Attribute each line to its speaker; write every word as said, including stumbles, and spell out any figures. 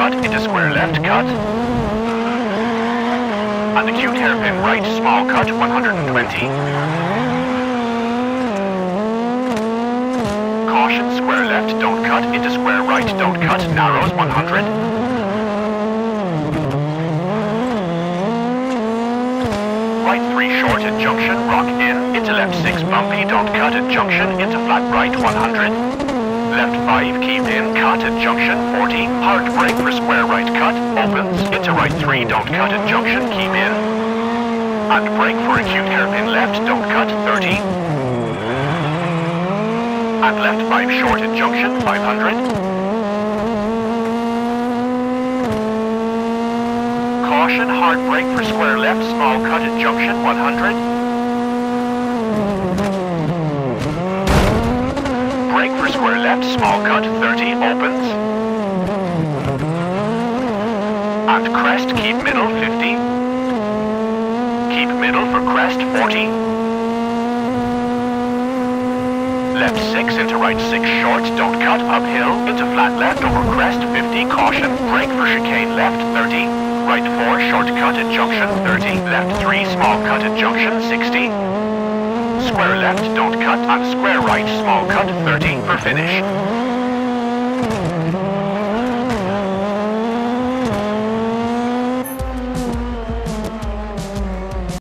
Speaker 1: cut, into square left, cut. And acute hairpin right, small cut, one hundred twenty. Caution, square left, don't cut, into square right, don't cut, narrows, one hundred. Right three short at junction, rock in, into left six bumpy, don't cut at junction, into flat right, one hundred. Left five, keep in, cut at junction, forty. Hard brake for square right cut, opens. Into right three, don't cut at junction, keep in. And brake for acute hairpin left, don't cut, thirty. And left five short at junction, five hundred. Caution, hard brake for square left, small cut at junction, one hundred. Brake for square left, small cut, thirty, opens. And crest, keep middle, fifty. Keep middle for crest, forty. Left six into right six short, don't cut, uphill, into flat left over crest, fifty, caution. Brake for chicane left, thirty. Right four, short cut at junction, thirty. Left three, small cut at junction, sixty. Square left, don't cut, and square right, small cut, thirty for finish.